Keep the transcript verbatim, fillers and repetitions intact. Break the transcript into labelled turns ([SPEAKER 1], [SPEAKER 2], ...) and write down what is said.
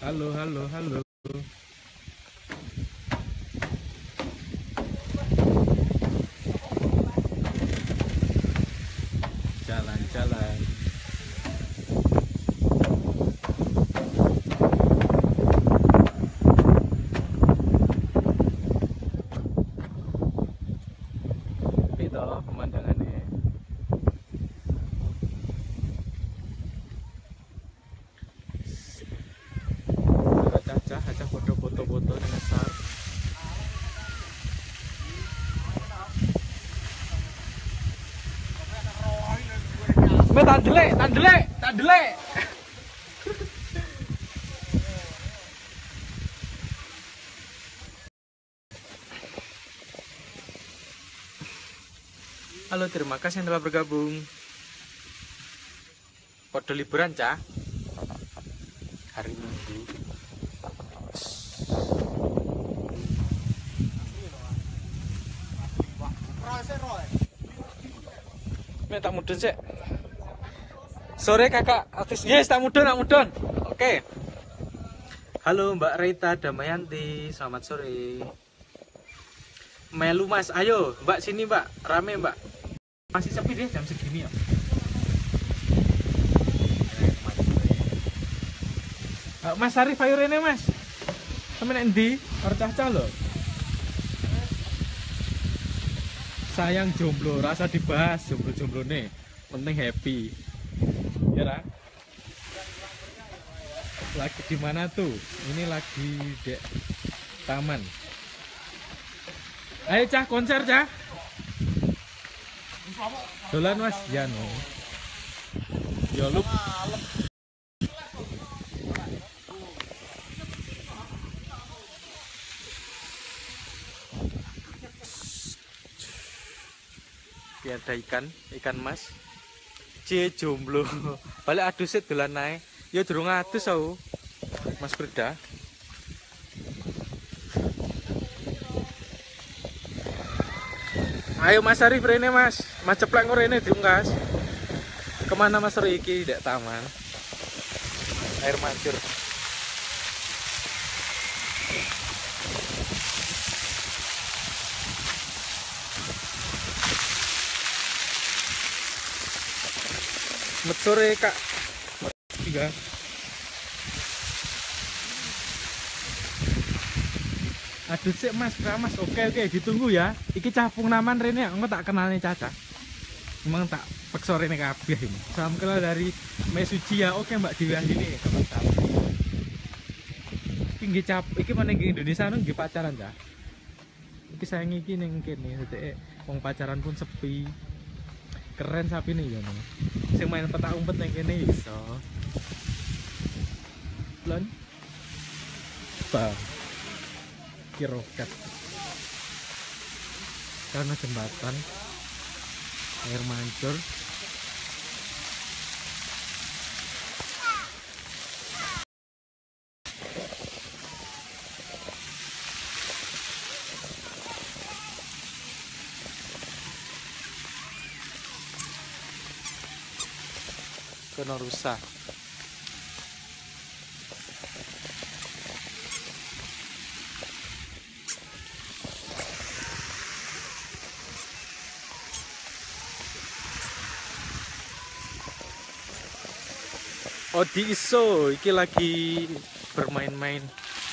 [SPEAKER 1] Halo, halo, halo. Jalan-jalan. Itu pemandangannya. Cacah, cacah foto-foto-foto besar. Me tak delek, tak delek, tak delek. Halo, terima kasih yang telah bergabung. Kode liburan, Cah. Hari Minggu. Me tak mudun sih. Sore kakak artis. Yes, tak mudun, tak mudun. Oke. Halo Mbak Rita Damayanti, selamat sore. Melu Mas, ayo Mbak sini Mbak, rame Mbak. Masih sepi deh jam segini ya. Mas Arif ayo rene Mas. Sampe nek ndi? Arep cah-cah lho. Sayang jomblo, rasa dibahas jomblo-jomblone. Penting happy. Ya Ra? Lagi di mana tuh? Ini lagi di taman. Ayo Cah, konser Cah. Dolan Mas, ya no. Ya lu. Ada ikan, ikan mas. C jomblo. Balik adus sih dolan naik. Ya durung adus aku. Mas Frida. Ayo Mas Arif rene Mas. Mas ceplek ngorene diungkas. Kemana Mas Riki? Dek taman. Air mancur. Sore Kak. Tiga. Aduh sih Mas, Mas. Oke oke ditunggu ya. Iki cah Pungnaman rene engko tak kenalnya Caca. Emang tak pekso rene kabeh ini. Salam kenal dari Mesuji ya. Oke Mbak Dewi ini teman-teman. Iki nggih cap, iki meneh nggih Indonesia nang nggih pacaran Cah. Iki sayang iki ning kene detek wong pacaran pun sepi. Keren sapi nih ya nih. Sing main petak umpet yang kene iso. Lon. Bang. Kiroket. Karena jembatan air mancur. Kena rusak. Odi iso iki lagi bermain-main